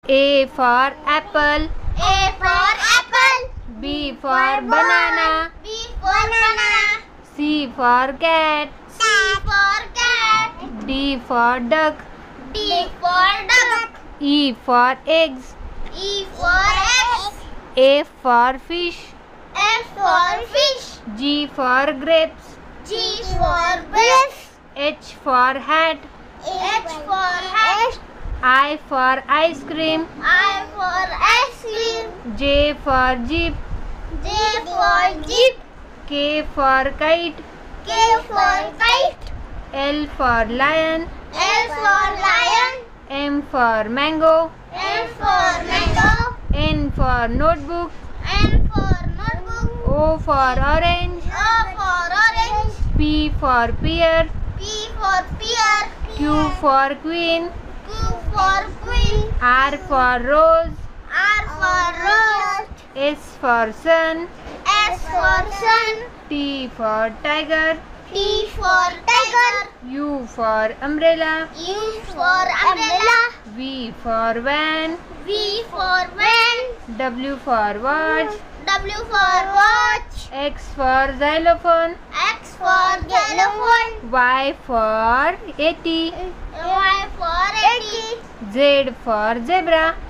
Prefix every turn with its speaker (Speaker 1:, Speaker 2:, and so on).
Speaker 1: A for apple.
Speaker 2: A for apple.
Speaker 1: B for banana.
Speaker 2: B for banana.
Speaker 1: C for cat.
Speaker 2: C for cat.
Speaker 1: D for duck.
Speaker 2: D for duck.
Speaker 1: E for eggs.
Speaker 2: E for eggs.
Speaker 1: F for fish.
Speaker 2: F for fish.
Speaker 1: G for grapes.
Speaker 2: G for grapes.
Speaker 1: H for hat.
Speaker 2: H for hat.
Speaker 1: I for ice cream.
Speaker 2: I for ice cream.
Speaker 1: J for jeep.
Speaker 2: J for jeep.
Speaker 1: K for kite.
Speaker 2: K for kite.
Speaker 1: L for lion.
Speaker 2: L for lion.
Speaker 1: M for mango.
Speaker 2: M for mango.
Speaker 1: N for notebook.
Speaker 2: N for notebook.
Speaker 1: O for orange.
Speaker 2: O for orange.
Speaker 1: P for pear.
Speaker 2: P for pear.
Speaker 1: Q for queen.
Speaker 2: Q for queen.
Speaker 1: R for rose.
Speaker 2: R for rose.
Speaker 1: S for sun.
Speaker 2: S for sun.
Speaker 1: T for tiger.
Speaker 2: T for tiger.
Speaker 1: U for umbrella.
Speaker 2: U for umbrella.
Speaker 1: V for van.
Speaker 2: V for van.
Speaker 1: W for watch.
Speaker 2: W for watch.
Speaker 1: X for xylophone.
Speaker 2: X for xylophone.
Speaker 1: Y for yeti.
Speaker 2: Y for yeti.
Speaker 1: Z for zebra.